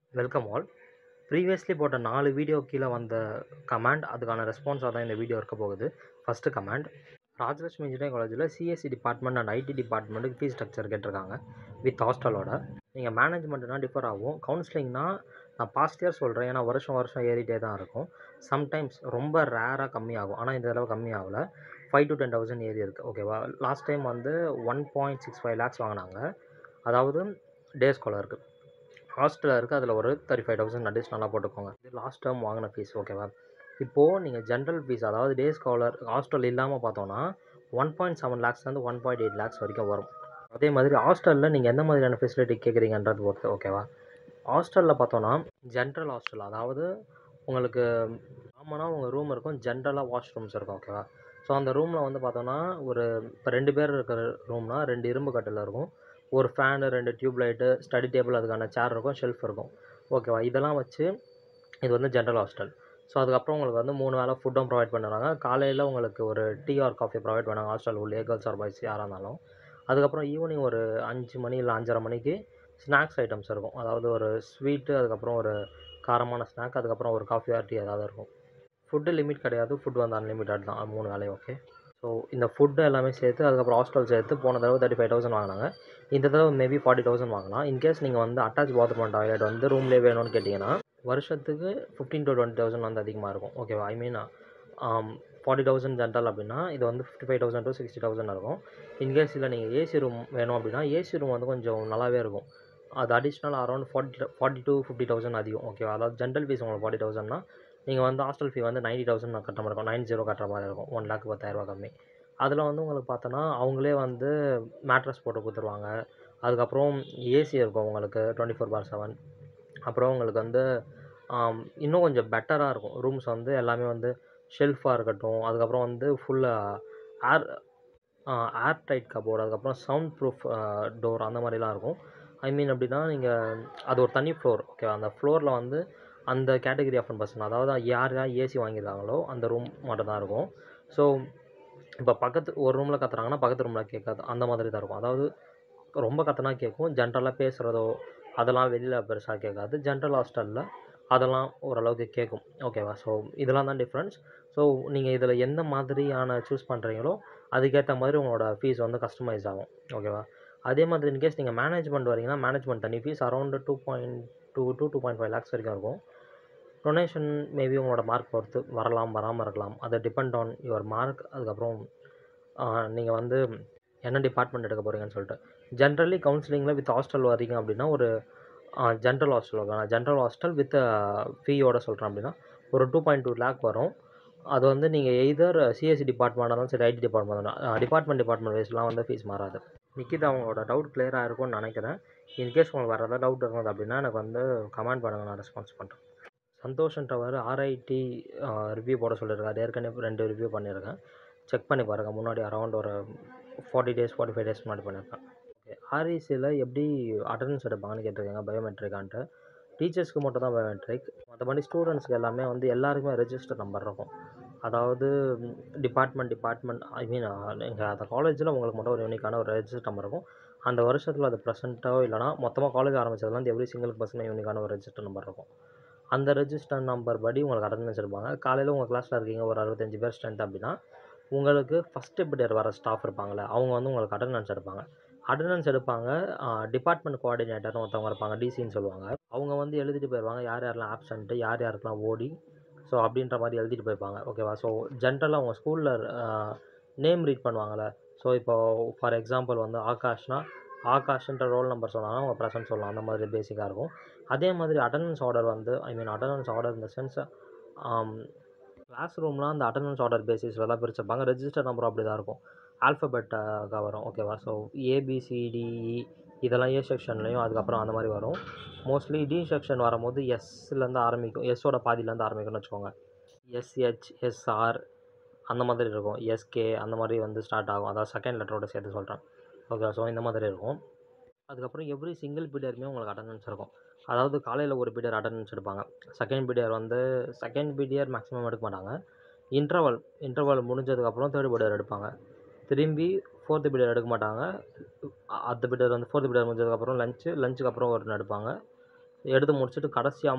Welcome all. Previously போட்ட 4 video கீழே வந்த கமெண்ட் அதுக்கான ரெஸ்பான்ஸாக தான் இந்த வீடியோ இருக்க போகுது. ஃபஸ்ட்டு கமெண்ட், ராஜலட்சுமி இன்ஜினியரிங் காலேஜில் சிஎஸ்சி டிபார்ட்மெண்ட் அண்ட் ஐடி டிபார்ட்மெண்ட்டுக்கு ஃபீஸ் ஸ்ட்ரக்சர் கேட்டிருக்காங்க வித் ஹாஸ்டலோட. நீங்கள் மேனேஜ்மெண்ட்னா டிஃபர் ஆகும், கவுன்சிலிங்னா நான் பாஸ்ட் இயர் சொல்கிறேன், ஏன்னா வருஷம் வருஷம் ஏறிட்டே தான் இருக்கும். சம்டைம்ஸ் ரொம்ப ரேராக கம்மியாகும், ஆனால் இந்த தடவை கம்மியாகலை. 5 to 10,000 ஏறி இருக்குது. ஓகேவா? லாஸ்ட் டைம் வந்து 1.65 lakhs வாங்கினாங்க, அதாவது டே ஸ்காலருக்கு. ஹாஸ்டலில் இருக்குது, அதில் ஒரு 35,000 அடிஷ்னலாக போட்டுக்கோங்க. இது லாஸ்ட் டேர்ம் வாங்கின ஃபீஸ். ஓகேவா? இப்போது நீங்கள் ஜென்ரல் ஃபீஸ், அதாவது டே ஸ்காலர் ஹாஸ்டல் இல்லாமல் பார்த்தோன்னா 1.7 lakhsலேருந்து 1.8 lakhs வரைக்கும் வரும். அதே மாதிரி ஹாஸ்டலில் நீங்கள் எந்த மாதிரியான ஃபெசிலிட்டி கேட்குறீங்கன்றது பொறுத்து. ஓகேவா? ஹாஸ்டலில் பார்த்தோன்னா ஜென்ரல் ஹாஸ்டல், அதாவது உங்களுக்கு காமனாக உங்கள் ரூம் இருக்கும், ஜென்ரலாக வாஷ்ரூம்ஸ் இருக்கும். ஓகேவா? ஸோ அந்த ரூமில் வந்து பார்த்தோன்னா இப்போ 2 பேர் இருக்கிற ரூம்னா 2 இரும்பு கட்டில் இருக்கும், ஒரு fan, 2 tube light, study table, அதுக்கான சேர் இருக்கும், ஷெல்ஃப் இருக்கும். ஓகேவா? இதெல்லாம் வச்சு இது வந்து ஜென்ரல் ஹாஸ்டல். ஸோ அதுக்கப்புறம் உங்களுக்கு வந்து 3 வேளை ஃபுட்டும் ப்ரொவைட் பண்ணுறாங்க. காலையில் உங்களுக்கு ஒரு டீ ஆர் காஃபி ப்ரொவைட் பண்ணாங்க ஹாஸ்டல் உள்ளே, கேர்ள்ஸ் ஆர் பாய்ஸ் யாராக இருந்தாலும். அதுக்கப்புறம் ஈவினிங் ஒரு 5 மணி இல்லை 5:30 மணிக்கு ஸ்நாக்ஸ் ஐட்டம்ஸ் இருக்கும், அதாவது ஒரு ஸ்வீட்டு, அதுக்கப்புறம் ஒரு காரமான ஸ்நாக், அதுக்கப்புறம் ஒரு காஃபி ஆர் டீ ஏதாவது இருக்கும். ஃபுட்டு லிமிட் கிடையாது, ஃபுட் வந்து அன்லிமிட்டட் தான், 3 வேலையும். ஓகே. ஸோ இந்த ஃபுட்டு எல்லாமே சேர்த்து, அதுக்கப்புறம் ஹாஸ்டல் சேர்த்து போன தடவை 35,000 வாங்கினாங்க. இந்த தடவை மேபி 40,000 வாங்கலாம். இன்கேஸ் நீங்கள் வந்து அட்டாச் பாத்ரூம் அண்ட் டாய்லெட் வந்து ரூம்லேயே வேணும்னு கேட்டிங்கன்னா வருஷத்துக்கு 15 to 20,000 வந்து அதிகமாக இருக்கும். ஓகேவா? ஐ மீன் 40,000 ஜென்ரல் அப்படின்னா இது வந்து 55,000 to 60,000 இருக்கும். இன்கேஸ் இல்லை நீங்கள் ஏசி ரூம் வேணும் அப்படின்னா ஏசி ரூம் வந்து கொஞ்சம் நல்லாவே இருக்கும், அது அடிஷ்னல் அரௌண்ட் 40 to 50,000 அதிகம். ஓகேவா? அதாவது ஜென்ரல் ஃபீஸ் உங்களுக்கு 40,000னா நீங்கள் வந்து ஹாஸ்டல் ஃபீ வந்து 90,000 கட்டுற மாதிரி இருக்கும், 90 கட்டுற மாதிரி இருக்கும், 1,10,000 கம்மி. அதில் வந்து உங்களுக்கு பார்த்தோன்னா அவங்களே வந்து மேட்ரஸ் போட்டு கொடுத்துருவாங்க, அதுக்கப்புறம் ஏசி இருக்கும் உங்களுக்கு 24/7. அப்புறம் உங்களுக்கு வந்து இன்னும் கொஞ்சம் பெட்டராக இருக்கும் ரூம்ஸ் வந்து, எல்லாமே வந்து ஷெல்ஃபாக இருக்கட்டும், அதுக்கப்புறம் வந்து ஃபுல்லாக ஏர் டைட் கபோர்டு, அதுக்கப்புறம் சவுண்ட் ப்ரூஃப் டோர், அந்த மாதிரிலாம் இருக்கும். ஐ மீன் அப்படின்னா நீங்கள் அது ஒரு தனி ஃப்ளோர். ஓகே, அந்த ஃப்ளோரில் வந்து அந்த கேட்டகரி ஆஃப் பர்சன், அதாவது யார் யார் ஏசி வாங்கியிருக்காங்களோ அந்த ரூம் மட்டும் தான் இருக்கும். ஸோ இப்போ பக்கத்து ஒரு ரூமில் கத்துறாங்கன்னா பக்கத்து ரூமில் கேட்காது, அந்த மாதிரி தான் இருக்கும். அதாவது ரொம்ப கத்துனா கேட்கும், ஜென்ரலாக பேசுகிறதோ அதெல்லாம் வெளியில் பெருசாக கேட்காது. ஜென்ரல் ஹாஸ்டலில் அதெல்லாம் ஓரளவுக்கு கேட்கும். ஓகேவா? ஸோ இதெல்லாம் தான் டிஃப்ரென்ஸ். ஸோ நீங்கள் இதில் எந்த மாதிரியான சூஸ் பண்ணுறீங்களோ அதுக்கேற்ற மாதிரி உங்களோட ஃபீஸ் வந்து கஸ்டமைஸ் ஆகும். ஓகேவா? அதே மாதிரி இன்கேஸ் நீங்கள் மேனேஜ்மெண்ட் வரீங்கன்னா மேனேஜ்மெண்ட் தனி ஃபீஸ் அரௌண்ட் 2.2 to 2.5 lakhs வரைக்கும் இருக்கும். டொனேஷன் மேபி உங்களோட மார்க் பொறுத்து வரலாம், வராமல் இருக்கலாம். அது டிபெண்ட் ஆன் யுவர் மார்க். அதுக்கப்புறம் நீங்கள் வந்து என்ன டிபார்ட்மெண்ட் எடுக்க போகிறீங்கன்னு சொல்லிட்டு. ஜென்ரலி கவுன்சிலிங்கில் வித் ஹாஸ்டல் வரீங்க அப்படின்னா ஒரு ஜென்ரல் ஹாஸ்டல் வரும். ஜென்ரல் ஹாஸ்டல் வித் ஃபீயோட சொல்கிறேன் அப்படின்னா ஒரு 2.2 lakh வரும். அது வந்து நீங்கள் எய்தர் சிஎஸ்சி டிபார்ட்மெண்ட் இருந்தாலும் சரி, ஐடி டிபார்ட்மெண்ட் வைஸ்லாம் வந்து ஃபீஸ் மாறாது. நிக்கிதா, அவங்களோட டவுட் கிளியராக இருக்கும்னு நினைக்கிறேன். இன்கேஸ் உங்களுக்கு வேறு ஏதாவது டவுட் இருந்தது அப்படின்னா எனக்கு வந்து கமெண்ட் பண்ணுங்கள், நான் ரெஸ்பான்ஸ் பண்ணுறேன். சந்தோஷன்றவர் ஆர்ஐடி ரிவ்யூ போட சொல்லியிருக்காரு, ஏற்கனவே 2 ரிவ்யூ பண்ணியிருக்கேன், செக் பண்ணி பாருங்கள். முன்னாடி அரௌண்ட் ஒரு 40 days 45 days முன்னாடி பண்ணியிருக்கேன். ஓகே. ஆர்இசியில் எப்படி அட்டண்டன்ஸ் எடுப்பாங்கன்னு கேட்டிருக்காங்க, பயோமெட்ரிக்கான்ட்டு. டீச்சர்ஸ்க்கு மட்டும் தான் பயோமெட்ரிக், மற்றபடி ஸ்டூடெண்ட்ஸ்க்கு எல்லாமே வந்து எல்லாருக்குமே ரெஜிஸ்டர் நம்பர் இருக்கும். அதாவது டிபார்ட்மெண்ட் ஐ மீன் எங்கள் அந்த காலேஜில் உங்களுக்கு மட்டும் ஒரு யூனிக்கான ஒரு ரெஜிஸ்டர் நம்பர் இருக்கும். அந்த வருஷத்தில் அது ப்ரெசென்ட்டாக இல்லைனா மொத்தமாக காலேஜ் ஆரம்பிச்சதுலேருந்து எவ்ரி சிங்கிள் பர்சனும் யூனிக்கான ஒரு ரெஜிஸ்டர் நம்பர் இருக்கும். அந்த ரெஜிஸ்டர் நம்பர் படி உங்களுக்கு அட்டண்டன்ஸ் எடுப்பாங்க. காலையில் உங்கள் கிளாஸில் இருக்கீங்க ஒரு 65 பேர் ஸ்ட்ரென்த் அப்படின்னா உங்களுக்கு ஃபஸ்ட்டு பீரியட் வர ஸ்டாஃப் இருப்பாங்களே அவங்க வந்து உங்களுக்கு அட்டண்டன்ஸ் எடுப்பாங்க. டிபார்ட்மெண்ட் கோஆர்டினேட்டர்னு ஒருத்தவங்க இருப்பாங்க, டிசின்னு சொல்லுவாங்க. அவங்க வந்து எழுதிட்டு போயிடுவாங்க யார் யாரெல்லாம் ஆப்சண்ட்டு, யார் யாருக்கெல்லாம் ஓடி, ஸோ அப்படின்ற மாதிரி எழுதிட்டு போயிருப்பாங்க. ஓகேவா? ஸோ ஜென்ரலாக அவங்க ஸ்கூலில் நேம் ரீட் பண்ணுவாங்கள்ல. ஸோ இப்போ ஃபார் எக்ஸாம்பிள் வந்து ஆகாஷ்ன்ற ரோல் நம்பர் சொன்னாங்கன்னா அவங்க ப்ரெசன்ட் சொல்லலாம், அந்த மாதிரி பேசிக்காக இருக்கும். அதே மாதிரி அட்டண்டன்ஸ் ஆர்டர் வந்து அட்டண்டன்ஸ் ஆர்டர் இந்த சென்ஸ் கிளாஸ் ரூம்லாம் அந்த அட்டண்டன்ஸ் ஆர்டர் பேசிஸில் தான் பிரிச்சிருப்பாங்க. ரெஜிஸ்டர் நம்பரும் அப்படி தான் இருக்கும், ஆல்ஃபபெட்டாக வரும். ஓகேவா? ஸோ ஏபிசிடிஇ இதெல்லாம் ஏ செக்ஷன்லேயும் அதுக்கப்புறம் அந்த மாதிரி வரும். மோஸ்ட்லி டி செக்ஷன் வரும்போது எஸ்லேருந்து ஆரம்பிக்கும், எஸ்ஸோட பாதியிலேருந்து ஆரம்பிக்கும்னு வச்சுக்கோங்க. எஸ்ஹெச், எஸ்ஆர் அந்த மாதிரி இருக்கும், எஸ்கே அந்த மாதிரி வந்து ஸ்டார்ட் ஆகும், அதாவது செகண்ட் லெட்டரோட சேர்த்து சொல்கிறேன். ஓகே. ஸோ இந்த மாதிரி இருக்கும். அதுக்கப்புறம் எவ்ரி சிங்கிள் பீரியடுமே உங்களுக்கு அட்டண்டன்ஸ் இருக்கும். அதாவது காலையில் ஒரு பீரியட் அட்டண்டன்ஸ் எடுப்பாங்க, செகண்ட் பீரியட் மேக்ஸிமம் எடுக்க மாட்டாங்க. இன்டர்வல் முடிஞ்சதுக்கப்புறம் தேர்ட் பீரியட் எடுப்பாங்க. திரும்பி ஃபோர்த்து பீரியட் எடுக்க மாட்டாங்க. அடுத்த பீரியட் வந்து ஃபோர்த்து பீரியட் முடிஞ்சதுக்கப்புறம் லஞ்சுக்கு அப்புறம் ஒரு எடுப்பாங்க. எடுத்து முடிச்சுட்டு கடைசியாக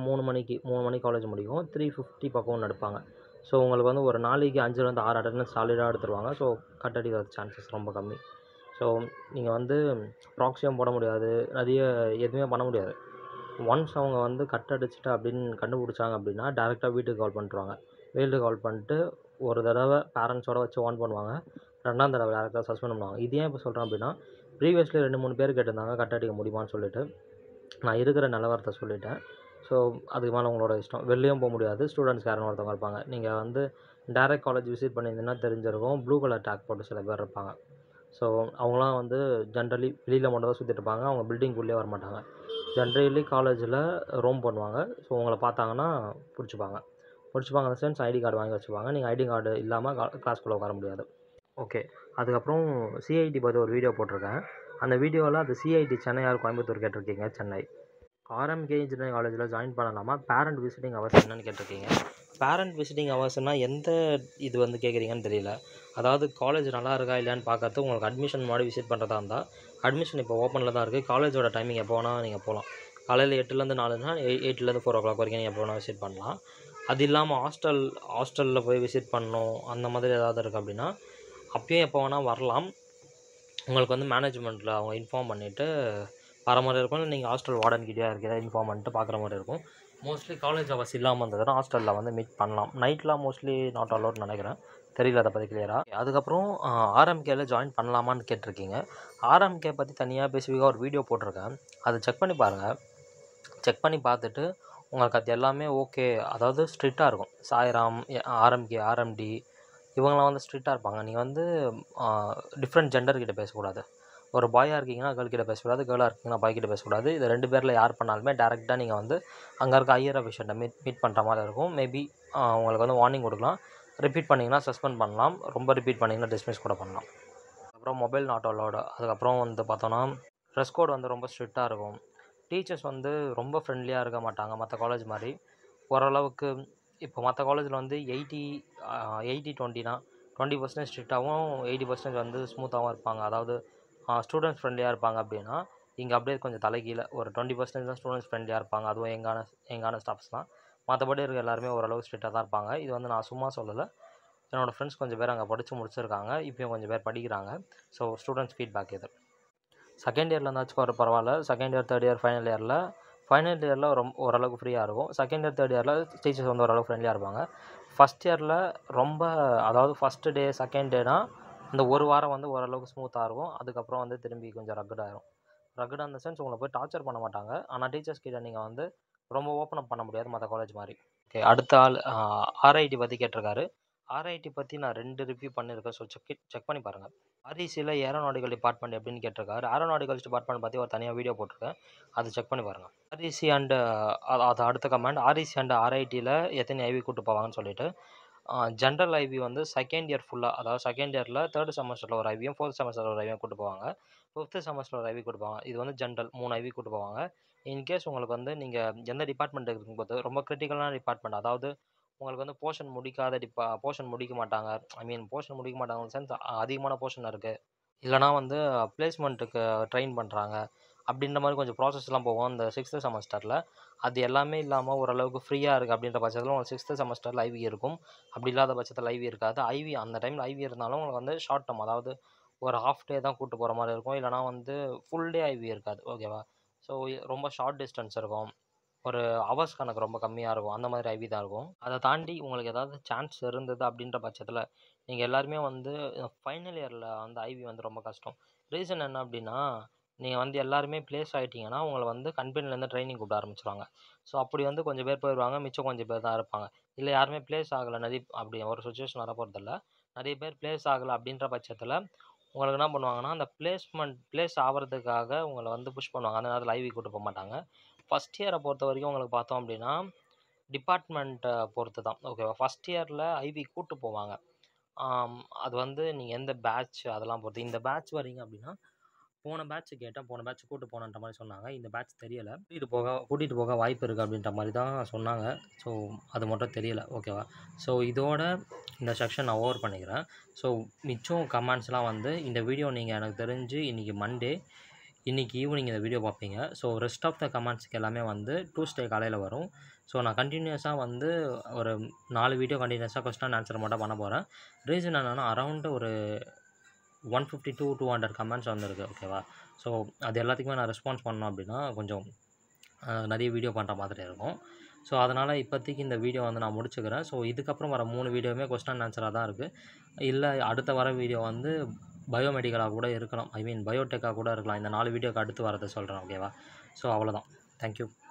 3 மணிக்கு காலேஜ் முடிக்கும். 3:50 பக்கம் ஒன்று எடுப்பாங்க. ஸோ உங்களுக்கு வந்து ஒரு நாளைக்கு 5லேருந்து 6 அட்டெண்டன்ஸ் சாலிடாக எடுத்துருவாங்க. ஸோ கட் அடிக்கிற சான்சஸ் ரொம்ப கம்மி. ஸோ நீங்கள் வந்து ப்ராக்ஸியும் போட முடியாது, நிறைய எதுவுமே பண்ண முடியாது. ஒன்ஸ் அவங்க வந்து கட் அடிச்சுட்டு அப்படின்னு கண்டுபிடிச்சாங்க அப்படின்னா டேரெக்டாக வீட்டுக்கு கால் பண்ணிட்டுருவாங்க. வீட்டுக்கு கால் பண்ணிட்டு ஒரு தடவை பேரண்ட்ஸோட வச்சு வார்ன் பண்ணுவாங்க. 2ஆம் தடவை டேரெக்டாக சஸ்பெண்ட் பண்ணுவாங்க. இது ஏன் இப்போ சொல்கிறேன் அப்படின்னா, ப்ரீவியஸ்லி 2-3 பேர் கேட்டிருந்தாங்க கட் அடிக்க முடியுமான்னு சொல்லிட்டு. நான் இருக்கிற நிலவரத்தை சொல்லிட்டேன். ஸோ அதுக்கு மேலே உங்களோட இஷ்டம். வெளிலேயும் போக முடியாது. ஸ்டூடெண்ட்ஸ் யாருன்னு ஒருத்தவங்க இருப்பாங்க. நீங்கள் வந்து டைரக்ட் காலேஜ் விசிட் பண்ணியிருந்தீங்கன்னா தெரிஞ்சிருக்கும். ப்ளூ கலர் டேக் போட்டு சில பேர் இருப்பாங்க. ஸோ அவங்களாம் வந்து ஜென்ரலி வெளியில் மட்டும் தான் சுற்றிட்டு இருப்பாங்க. அவங்க பில்டிங்குள்ளேயே வரமாட்டாங்க. ஜென்ரலி காலேஜில் ரோம் பண்ணுவாங்க. ஸோ உங்களை பார்த்தாங்கன்னா பிடிச்சிப்பாங்க. அந்த சென்ஸ் ஐடி கார்டு வாங்கி வச்சுப்பாங்க. நீங்கள் ஐடி கார்டு இல்லாமல் கிளாஸ்க்குள்ளே உட்கார முடியாது. ஓகே. அதுக்கப்புறம் சிஐடி பற்றி ஒரு வீடியோ போட்டிருக்கேன். அந்த வீடியோவில் அது சிஐடி சென்னை ஆர் கோயம்புத்தூர் கேட்டிருக்கீங்க. சென்னை. ஆர்எம்கே இன்ஜினியரிங் காலேஜில் ஜாயின் பண்ணலாமா? பேரண்ட் விசிட்டிங் ஹவர்ஸ் என்னன்னு கேட்டிருக்கீங்க. பேரண்ட் விசிட்டிங் ஹவர்ஸ்னால் எந்த இது வந்து கேட்குறீங்கன்னு தெரியல. அதாவது காலேஜ் நல்லா இருக்கா இல்லையான்னு பார்க்கறது உங்களுக்கு அட்மிஷன் முன்னாடி விசிட் பண்ணுறதா இருந்தால், அட்மிஷன் இப்போ ஓப்பனில் தான் இருக்குது. காலேஜோட டைமிங் எப்போ வேணால் நீங்கள் போகலாம். காலையில் 8லேருந்து 4னா 8லேருந்து 4 o'clock வரைக்கும் நீங்கள் எப்போ வேணால் விசிட் பண்ணலாம். அது இல்லாமல் ஹாஸ்டலில் போய் விசிட் பண்ணணும் அந்த மாதிரி ஏதாவது இருக்குது அப்படின்னா, அப்பயும் எப்போ வேணால் வரலாம். உங்களுக்கு வந்து மேனேஜ்மெண்ட்டில் அவங்க இன்ஃபார்ம் பண்ணிவிட்டு வர மாதிரி இருக்கும். இல்லை நீங்கள் ஹாஸ்டல் வார்டன்கிட்டே இருக்கிற இன்ஃபார்ம் பண்ணிட்டு பார்க்குற மாதிரி இருக்கும். மோஸ்ட்லி காலேஜ் ஹவர்ஸ் இல்லாமல் இருந்ததுன்னா ஹாஸ்டலில் வந்து மீட் பண்ணலாம். நைட்லாம் மோஸ்ட்லி நாட் அலோட்னு நினைக்கிறேன். தெரியல அதை பற்றி கிளியராக. அதுக்கப்புறம் ஆர்எம்கேல ஜாயின் பண்ணலாமான்னு கேட்டிருக்கீங்க. ஆர்எம்கே பற்றி தனியாக ஸ்பெசிஃபிக்காக ஒரு வீடியோ போட்டிருக்கேன். அதை செக் பண்ணி பாருங்கள். செக் பண்ணி பார்த்துட்டு உங்களுக்கு அது எல்லாமே ஓகே. அதாவது ஸ்ட்ரிக்டாக இருக்கும். சாய்ராம், ஆர்எம்கே, ஆர்எம்டி இவங்களாம் வந்து ஸ்ட்ரிக்டாக இருப்பாங்க. நீங்கள் வந்து டிஃப்ரெண்ட் ஜெண்டர்கிட்ட பேசக்கூடாது. ஒரு பாயாக இருக்கீங்கன்னா கேர்ள் கிட்ட பேசக்கூடாது, கேர்ளாக இருக்கீங்கன்னா பாய் கிட்ட பேசக்கூடாது. இது 2 பேரில் யார் பண்ணாலுமே டேரெக்டாக நீங்கள் வந்து அங்கே இருக்க ஹையர் அஃபிஷியல்கிட்ட மீட் பண்ணுற மாதிரி இருக்கும். மேபி உங்களுக்கு வந்து வார்னிங் கொடுக்கலாம். ரிப்பீட் பண்ணிங்கன்னா சஸ்பெண்ட் பண்ணலாம். ரொம்ப ரிப்பீட் பண்ணிங்கன்னா டிஸ்மிஸ் கூட பண்ணலாம். அப்புறம் மொபைல் நாட் அலோடு. அதுக்கப்புறம் வந்து பார்த்தோன்னா ட்ரெஸ் கோட் வந்து ரொம்ப ஸ்ட்ரிக்டாக இருக்கும். டீச்சர்ஸ் வந்து ரொம்ப ஃப்ரெண்ட்லியாக இருக்க மாட்டாங்க மற்ற காலேஜ் மாதிரி. ஓரளவுக்கு இப்போ மற்ற காலேஜில் வந்து 80-20னா 20% ஸ்ட்ரிக்டாகவும் 80% வந்து ஸ்மூத்தாகவும் இருப்பாங்க. அதாவது ஸ்டூடெண்ட்ஸ் ஃப்ரெண்ட்லியாக இருப்பாங்க அப்படின்னா, இங்கே அப்படியே கொஞ்சம் தலைகீழ ஒரு 20% தான் ஸ்டூடெண்ட்ஸ் ஃப்ரெண்ட்லியாக இருப்பாங்க. அதுவும் எங்கான ஸ்டாஃப்ஸ் தான். மற்றபடி இருக்க எல்லாருமே ஓரளவு ஸ்ட்ரிக்டாக தான் இருப்பாங்க. இது வந்து நான் சும்மா சொல்லலை. என்னோடய ஃப்ரெண்ட்ஸ் கொஞ்சம் பேர் அங்கே படித்து முடிச்சிருக்காங்க. இப்போயும் கொஞ்சம் பேர் படிக்கிறாங்க. ஸோ ஸ்டூடெண்ட்ஸ் ஃபீட்பேக் இது. செகண்ட் இயரில் இருந்தாச்சும் ஒரு பரவாயில்ல. Second year, third year, final இயரில் ஓரளவுக்கு ஃப்ரீயாக இருக்கும். செகண்ட் இயர், தேர்ட் இயரில் டீச்சர்ஸ் வந்து ஓரளவுக்கு ஃப்ரெண்ட்லியாக இருப்பாங்க. ஃபஸ்ட் இயரில் ரொம்ப, அதாவது ஃபஸ்ட்டு டே, செகண்ட் டேனா இந்த ஒரு வாரம் வந்து ஓரளவுக்கு ஸ்மூத்தாக இருக்கும். அதுக்கப்புறம் வந்து திரும்பி கொஞ்சம் ரக்கடாயிரும். ரக்கடாக இந்த சென்ஸ் உங்களை போய் டார்ச்சர் பண்ண மாட்டாங்க. ஆனால் டீச்சர்ஸ் கிட்ட நீங்கள் வந்து ரொம்ப ஓப்பன் அப் பண்ண முடியாது மற்ற காலேஜ் மாதிரி. ஓகே. அடுத்த ஆள் ஆர்ஐடி பற்றி கேட்டிருக்காரு. ஆர்ஐடி பற்றி நான் 2 ரிவ்யூ பண்ணியிருக்கேன். ஸோ செக் பண்ணி பாருங்கள். ஆர்இசியில் ஏரோநாட்டிக்கல் டிபார்ட்மெண்ட் எப்படின்னு கேட்டிருக்காரு. ஏரோநாட்டிக்கல்ஸ் டிபார்ட்மெண்ட் பற்றி ஒரு தனியாக வீடியோ போட்டிருக்கேன். அதை செக் பண்ணி பாருங்கள். ஆர்இசி அண்டு அது அடுத்த கமெண்ட். ஆர்இசி அண்ட் ஆர்ஐடியில் எத்தனை ஐவி கூட்டு போவாங்கன்னு சொல்லிட்டு. ஜென்ரல் ஐவி வந்து செகண்ட் இயர் ஃபுல்லாக, அதாவது செகண்ட் இயரில் 3rd செமஸ்டரில் ஒரு ஐவியும் 4th செமஸ்டரில் ஒரு ஐவியும் கூட்டு போவாங்க. 5th செமஸ்டரில் ஒரு ஐவி கூட்டு போவாங்க. இது வந்து ஜென்ரல் 3 ஐவி கூட்டு போவாங்க. இன்கேஸ் உங்களுக்கு வந்து நீங்கள் எந்த டிபார்ட்மெண்ட் இருக்கும்போது ரொம்ப கிரிட்டிக்கலான டிபார்ட்மெண்ட், அதாவது உங்களுக்கு வந்து போர்ஷன் முடிக்க மாட்டாங்க. போர்ஷன் முடிக்க மாட்டாங்க சென்ஸ் அதிகமான போர்ஷன் இருக்குது. இல்லைனா வந்து பிளேஸ்மெண்ட்டுக்கு ட்ரெயின் பண்ணுறாங்க. அப்படின்ற மாதிரி கொஞ்சம் ப்ராசஸ்லாம் போகும் இந்த 6th செமஸ்டரில். அது எல்லாமே இல்லாமல் ஓரளவுக்கு ஃப்ரீயாக இருக்குது அப்படின்ற பட்சத்தில் உங்களுக்கு 6th செமஸ்டரில் ஐவி இருக்கும். அப்படி இல்லாத பட்சத்தில் ஐவி இருக்காது. ஐவி அந்த டைமில் ஐவி இருந்தாலும் உங்களுக்கு வந்து ஷார்ட் டேர்ம், அதாவது ஒரு ஹாஃப் டே தான் கூப்பிட்டு போகிற மாதிரி இருக்கும். இல்லைனா வந்து ஃபுல் டே ஐவி இருக்காது. ஓகேவா? ஸோ ரொம்ப ஷார்ட் டிஸ்டன்ஸ் இருக்கும். ஒரு ஹவர்ஸ் கணக்கு ரொம்ப கம்மியாக இருக்கும். அந்த மாதிரி ஐவி தான் இருக்கும். அதை தாண்டி உங்களுக்கு ஏதாவது சான்ஸ் இருந்தது அப்படின்ற பட்சத்தில் நீங்கள் எல்லாருமே வந்து ஃபைனல் இயரில் வந்து ஐவி வந்து ரொம்ப கஷ்டம். ரீசன் என்ன அப்படின்னா, நீங்கள் வந்து எல்லாருமே ப்ளேஸ் ஆகிட்டிங்கன்னா உங்களை வந்து கம்பெனிலேருந்து ட்ரைனிங் கூப்பிட ஆரம்பிச்சிடுவாங்க. ஸோ அப்படி வந்து கொஞ்சம் பேர் போயிடுவாங்க. மிச்சம் கொஞ்சம் பேர் தான் இருப்பாங்க. இல்லை யாருமே ப்ளேஸ் ஆகலை, அப்படி ஒரு சுச்சுவேஷன் வரப்போகிறதில்ல. நிறைய பேர் ப்ளேஸ் ஆகலை அப்படின்ற பட்சத்தில் உங்களுக்கு என்ன பண்ணுவாங்கன்னா, அந்த ப்ளேஸ் ஆகிறதுக்காக உங்களை வந்து புஷ் பண்ணுவாங்க. அந்த நேரத்தில் ஐவி கூட்டு போக மாட்டாங்க. ஃபஸ்ட் இயரை பொறுத்த வரைக்கும் உங்களுக்கு பார்த்தோம் அப்படின்னா டிபார்ட்மெண்ட்டை பொறுத்து தான். ஓகேவா? ஃபஸ்ட் இயரில் ஐவி கூட்டு போவாங்க. அது வந்து நீங்கள் எந்த பேட்ச் அதெல்லாம் பொறுத்து. இந்த பேட்ச் வரீங்க அப்படின்னா, போன பேட்ச் கேட்டேன், போன பேட்ச் கூட்டு போனன்ற மாதிரி சொன்னாங்க. இந்த பேட்ச் தெரியலை. கூட்டிகிட்டு போக வாய்ப்பு இருக்குது அப்படின்ற மாதிரி தான் சொன்னாங்க. ஸோ அது மட்டும் தெரியலை. ஓகேவா? ஸோ இதோட இந்த செக்ஷன் நான் ஓவர் பண்ணிக்கிறேன். ஸோ மிச்சம் கமெண்ட்ஸ்லாம் வந்து இந்த வீடியோ நீங்கள் எனக்கு தெரிஞ்சு இன்றைக்கி மண்டே இன்றைக்கி ஈவினிங் இந்த வீடியோ பார்ப்பீங்க. ஸோ ரெஸ்ட் ஆஃப் த கமெண்ட்ஸ்க்கு எல்லாமே வந்து டூஸ்டே காலையில் வரும். ஸோ நான் கண்டினியூஸாக வந்து ஒரு 4 வீடியோ கண்டினியூஸாக கொஸ்டின் அண்ட் ஆன்சர் மட்டும் பண்ண போகிறேன். ரீசன் என்னென்னா அரௌண்ட் ஒரு 150 to 200 கமெண்ட்ஸ் வந்திருக்கு. ஓகேவா? ஸோ அது எல்லாத்துக்குமே நான் ரெஸ்பான்ஸ் பண்ணோம் அப்படின்னா கொஞ்சம் நிறைய வீடியோ பண்ணுற மாதிரி இருக்கும். ஸோ அதனால் இப்போதைக்கு இந்த வீடியோ வந்து நான் முடிச்சுக்கிறேன். ஸோ இதுக்கப்புறம் வர 3 வீடியோவுமே கொஸ்டின் அண்ட் ஆன்சராக தான் இருக்குது. இல்லை அடுத்த வர வீடியோ வந்து பயோமெடிக்கலாக கூட இருக்கலாம். ஐ மீன் பயோடெக்காக கூட இருக்கலாம். இந்த 4 வீடியோக்கு அடுத்து வரதை சொல்கிறேன். ஓகேவா? ஸோ அவ்வளோதான். தேங்க்யூ.